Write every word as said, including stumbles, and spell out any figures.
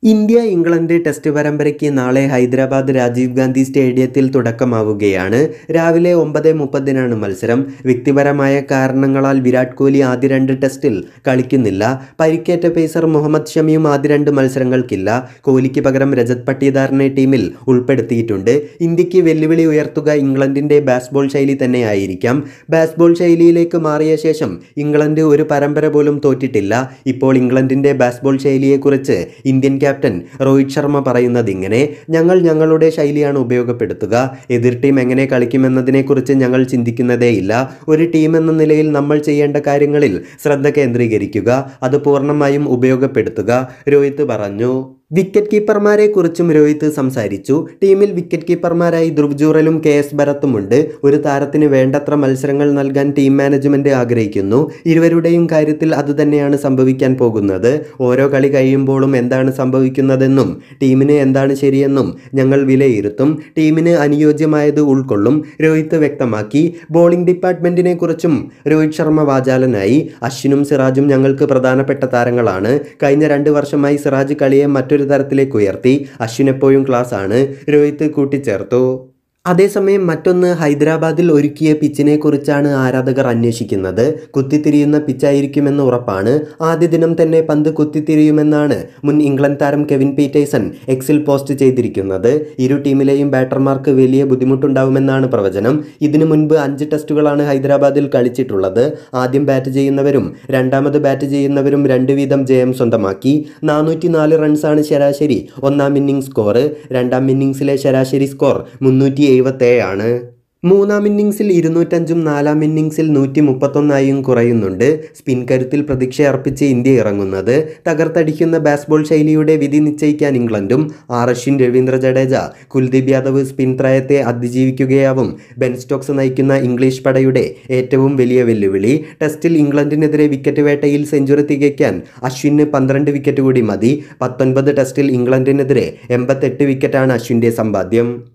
India England test പരമ്പരയ്ക്ക് നാളെ ഹൈദരാബാദ് രാജീവ് ഗാന്ധി സ്റ്റേഡിയത്തിൽ തുടക്കമാവുകയാണ്. രാവിലെ ഒമ്പത് മുപ്പതിനാണ് മത്സരം. വ്യക്തിപരമായ കാരണങ്ങളാൽ വിരാട് കോഹ്ലി ആദ്യ രണ്ട് ടെസ്റ്റിൽ കളിക്കുന്നില്ല. പരിക്കേറ്റ പേസർ മുഹമ്മദ് ഷമിയും ആദ്യ രണ്ട് മത്സരങ്ങൾക്കില്ല. കോഹ്ലിക്ക് പകരം രജത് പട്ടിദാറിനെ ടീമിൽ ഉൾപ്പെടുത്തിയിട്ടുണ്ട്. ഇന്ത്യക്ക് വെല്ലുവിളി ഉയർത്തുക ഇംഗ്ലണ്ടിൻ്റെ ബാസ്ബോൾ ശൈലി തന്നെയായിരിക്കാം. ബാസ്ബോൾ ശൈലിയിലേക്ക് മാറിയ ശേഷം ഇംഗ്ലണ്ട് ഒരു പരമ്പര പോലും തോറ്റിട്ടില്ല. ഇപ്പോൾ ഇംഗ്ലണ്ടിൻ്റെ ബാസ്ബോൾ ശൈലിയെക്കുറിച്ച് ഇന്ത്യൻ ക്യാപ്റ്റൻ രോഹിത് ശർമ്മ പറയുന്നത് ഇങ്ങനെ: ഞങ്ങൾ ഞങ്ങളുടെ ശൈലിയാണ് ഉപയോഗപ്പെടുത്തുക. എതിർ ടീം എങ്ങനെ കളിക്കുമെന്നതിനെക്കുറിച്ച് ഞങ്ങൾ ചിന്തിക്കുന്നതേയില്ല. ഒരു ടീം എന്ന നിലയിൽ നമ്മൾ ചെയ്യേണ്ട കാര്യങ്ങളിൽ ശ്രദ്ധ കേന്ദ്രീകരിക്കുക, അത് പൂർണ്ണമായും ഉപയോഗപ്പെടുത്തുക, രോഹിത് പറഞ്ഞു. വിക്കറ്റ് കീപ്പർമാരെ കുറിച്ചും രോഹിത് സംസാരിച്ചു. ടീമിൽ വിക്കറ്റ് കീപ്പർമാരായി ധ്രുവ് ജുറലും കെ എസ് ഭരത്തുമുണ്ട്. ഒരു താരത്തിന് വേണ്ടത്ര മത്സരങ്ങൾ നൽകാൻ ടീം മാനേജ്മെന്റ് ആഗ്രഹിക്കുന്നു. ഇരുവരുടെയും കാര്യത്തിൽ അതുതന്നെയാണ് സംഭവിക്കാൻ പോകുന്നത്. ഓരോ കളി കഴിയുമ്പോഴും എന്താണ് സംഭവിക്കുന്നതെന്നും ടീമിന് എന്താണ് ശരിയെന്നും ഞങ്ങൾ വിലയിരുത്തും. ടീമിന് അനുയോജ്യമായത് ഉൾക്കൊള്ളും, രോഹിത് വ്യക്തമാക്കി. ബോളിംഗ് ഡിപ്പാർട്ട്മെന്റിനെ കുറിച്ചും രോഹിത് ശർമ്മ വാചാലനായി. അശ്വിനും സിറാജും ഞങ്ങൾക്ക് പ്രധാനപ്പെട്ട താരങ്ങളാണ്. കഴിഞ്ഞ രണ്ട് വർഷമായി സിറാജ് കളിയെ മറ്റൊരു തരത്തിലേക്ക് ഉയർത്തി. അശ്വിൻ എപ്പോഴും ക്ലാസ് ആണ്, രോഹിത് കൂട്ടിച്ചേർത്തു. അതേസമയം മറ്റൊന്ന്, ഹൈദരാബാദിൽ ഒരുക്കിയ പിച്ചിനെ കുറിച്ചാണ് ആരാധകർ അന്വേഷിക്കുന്നത്. കുത്തിത്തിരിയുന്ന പിച്ചായിരിക്കുമെന്ന് ഉറപ്പാണ്. ആദ്യ ദിനം തന്നെ പന്ത് കുത്തിത്തിരിയുമെന്നാണ് മുൻ ഇംഗ്ലണ്ട് താരം കെവിൻ പീറ്റേഴ്സൺ എക്സിൽ പോസ്റ്റ് ചെയ്തിരിക്കുന്നത്. ഇരു ടീമിലെയും ബാറ്റർമാർക്ക് വലിയ ബുദ്ധിമുട്ടുണ്ടാവുമെന്നാണ് പ്രവചനം. ഇതിനു മുൻപ് അഞ്ച് ടെസ്റ്റുകളാണ് ഹൈദരാബാദിൽ കളിച്ചിട്ടുള്ളത്. ആദ്യം ബാറ്റ് ചെയ്യുന്നവരും രണ്ടാമത് ബാറ്റ് ചെയ്യുന്നവരും രണ്ട് വീതം ജയം സ്വന്തമാക്കി. നാനൂറ്റി നാല് റൺസാണ് ശരാശരി ഒന്നാം ഇന്നിംഗ്സ് സ്കോർ. രണ്ടാം ഇന്നിംഗ്സിലെ ശരാശരി സ്കോർ മുന്നൂറ്റി എഴുപത്തേഴാണ്. മൂന്നാം ഇന്നിംഗ്സിൽ ഇരുന്നൂറ്റഞ്ചും നാലാം ഇന്നിംഗ്സിൽ നൂറ്റി മുപ്പത്തൊന്നായും കുറയുന്നുണ്ട്. സ്പിൻ കരുത്തിൽ പ്രതീക്ഷയർപ്പിച്ച് ഇന്ത്യ ഇറങ്ങുന്നത്. തകർത്തടിക്കുന്ന ബാസ്ബോൾ ശൈലിയുടെ വിധി നിശ്ചയിക്കാൻ ഇംഗ്ലണ്ടും. ആർ അശ്വിൻ, രവീന്ദ്ര ജഡേജ, കുൽദീപ് യാദവ് സ്പിൻ ത്രയത്തെ അതിജീവിക്കുകയാവും ബെൻ സ്റ്റോക്സ് നയിക്കുന്ന ഇംഗ്ലീഷ് പടയുടെ ഏറ്റവും വലിയ വെല്ലുവിളി. ടെസ്റ്റിൽ ഇംഗ്ലണ്ടിനെതിരെ വിക്കറ്റ് വേട്ടയിൽ സെഞ്ചുറി തികയ്ക്കാൻ അശ്വിന് പന്ത്രണ്ട് വിക്കറ്റ് കൂടി മതി. പത്തൊൻപത് ടെസ്റ്റിൽ ഇംഗ്ലണ്ടിനെതിരെ എൺപത്തെട്ട് വിക്കറ്റാണ് അശ്വിൻ്റെ സമ്പാദ്യം.